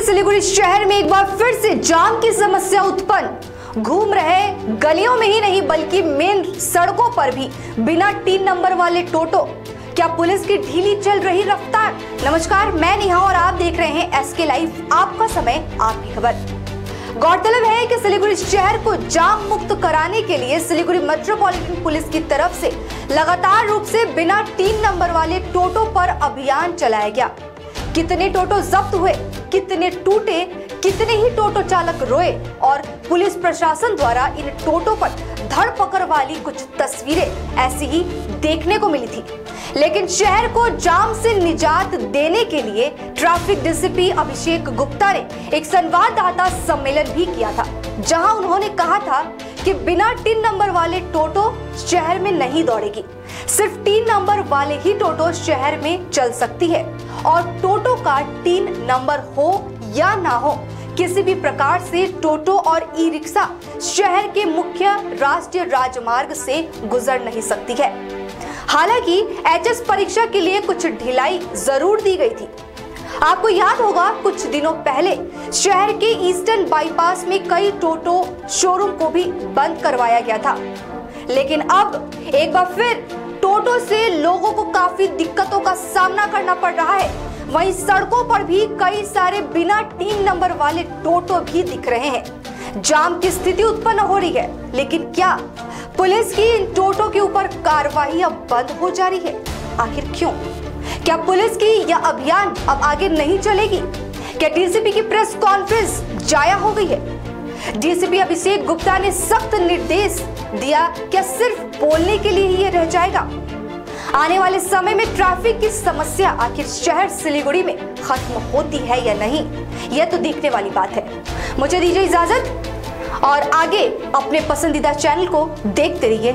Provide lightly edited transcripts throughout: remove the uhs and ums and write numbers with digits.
सिलीगुड़ी शहर में एक बार फिर से जाम की समस्या उत्पन्न। घूम रहे गलियों में ही नहीं बल्कि मेन सड़कों पर भी बिना 3 नंबर वाले टोटो। क्या पुलिस की ढीली चल रही रफ्तार? नमस्कार, मैं नेहा और आप देख रहे हैं एसके लाइव, आपका समय आपकी खबर। गौरतलब है कि सिलीगुड़ी शहर को जाम मुक्त कराने के लिए सिलीगुड़ी मेट्रोपॉलिटन पुलिस की तरफ से लगातार रूप से बिना 3 नंबर वाले टोटो पर अभियान चलाया गया। कितने टोटो जब्त हुए, कितने टूटे, कितने ही टोटो चालक रोए और पुलिस प्रशासन द्वारा इन टोटो पर धरपकड़ वाली कुछ तस्वीरें ऐसी ही देखने को मिली थी। लेकिन शहर को जाम से निजात देने के लिए ट्रैफिक डीसीपी अभिषेक गुप्ता ने एक संवाददाता सम्मेलन भी किया था, जहां उन्होंने कहा था कि बिना 3 नंबर वाले टोटो शहर में नहीं दौड़ेगी, सिर्फ 3 नंबर वाले ही टोटो शहर में चल सकती है और टोटो का 3 नंबर हो या ना हो, किसी भी प्रकार से टोटो और ई रिक्शा शहर के मुख्य राष्ट्रीय राजमार्ग से गुजर नहीं सकती है। हालांकि एचएस परीक्षा के लिए कुछ ढिलाई जरूर दी गई थी। आपको याद होगा कुछ दिनों पहले शहर के ईस्टर्न बाईपास में कई टोटो शोरूम को भी बंद करवाया गया था, लेकिन अब एक बार फिर टोटो से लोगों को काफी दिक्कतों का सामना करना पड़ रहा है। वहीं सड़कों पर भी कई सारे बिना 3 नंबर वाले टोटो भी दिख रहे हैं। जाम की स्थिति उत्पन्न हो रही है, लेकिन क्या पुलिस की इन टोटो के ऊपर कार्रवाई अब बंद हो जा रही है? आखिर क्यों? क्या पुलिस की यह अभियान अब आगे नहीं चलेगी? क्या डीसीपी की प्रेस कॉन्फ्रेंस जाया हो गई है? डीसीपी अभिषेक गुप्ता ने सख्त निर्देश दिया, क्या सिर्फ बोलने के लिए ही ये रह जाएगा? आने वाले समय में ट्रैफिक की समस्या आखिर शहर सिलीगुड़ी में खत्म होती है या नहीं, यह तो देखने वाली बात है। मुझे दीजिए इजाजत और आगे अपने पसंदीदा चैनल को देखते रहिए।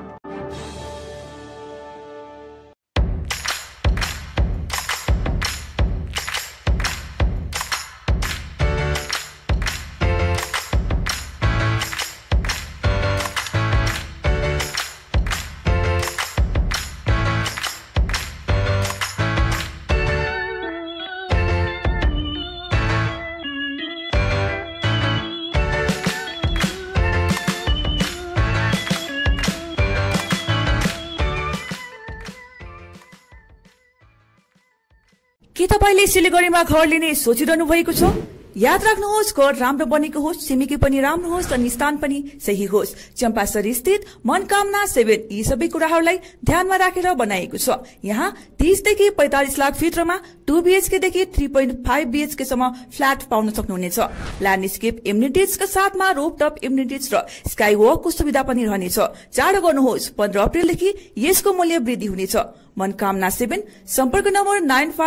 के तपाईले सिलीगुडीमा घर लिने सोचिरहनु भएको छ? याद राख्नुहोस्, घर राम्रो बनेको होस्, छिमेकी पनि राम्रो होस् अनि स्थान पनि सही होस्। चम्पासरी स्थित मनकामना 7 यी सबै कुराहरूलाई ध्यानमा राखेर बनाएको छ। यहाँ 30 देखि 45 लाख भित्रमा 2 बीएचके देखि 3.5 बीएचके सम्म फ्ल्याट पाउन सक्नुहुनेछ। ल्यान्डस्केप एम्युनिटिजका साथमा रोपटप एम्युनिटिज र स्काई वकको सुविधा पनि रहनेछ। चाँडो गर्नुहोस्, 15 अप्रिलदेखि यसको मूल्य वृद्धि हुनेछ। मनकामना 7, संपर्क नंबर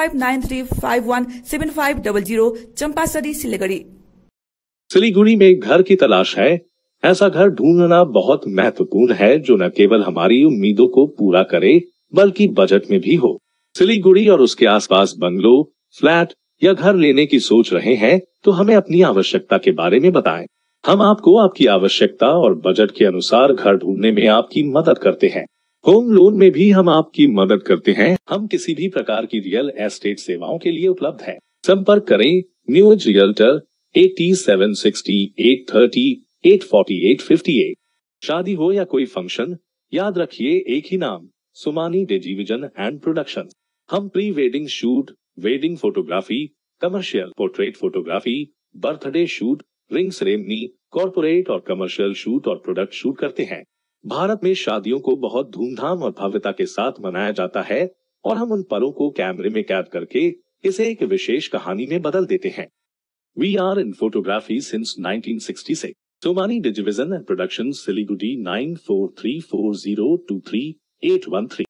9593517500, चंपासरी सिलीगुड़ी। सिलीगुड़ी में घर की तलाश है? ऐसा घर ढूंढना बहुत महत्वपूर्ण है जो न केवल हमारी उम्मीदों को पूरा करे बल्कि बजट में भी हो। सिलीगुड़ी और उसके आसपास बंगलो, फ्लैट या घर लेने की सोच रहे हैं तो हमें अपनी आवश्यकता के बारे में बताएं। हम आपको आपकी आवश्यकता और बजट के अनुसार घर ढूंढने में आपकी मदद करते हैं। होम लोन में भी हम आपकी मदद करते हैं। हम किसी भी प्रकार की रियल एस्टेट सेवाओं के लिए उपलब्ध हैं। संपर्क करें न्यूज रियल्टर 8760 830 84858। शादी हो या कोई फंक्शन, याद रखिए एक ही नाम, सुमानी डिजीविजन एंड प्रोडक्शन। हम pre wedding shoot, wedding photography, commercial portrait photography, birthday shoot, ring ceremony, corporate और कमर्शियल शूट और प्रोडक्ट शूट करते हैं। भारत में शादियों को बहुत धूमधाम और भव्यता के साथ मनाया जाता है और हम उन पलों को कैमरे में कैद करके इसे एक विशेष कहानी में बदल देते हैं। We are in photography since 1966. Somani Digivision and production, Siliguri 9434023813।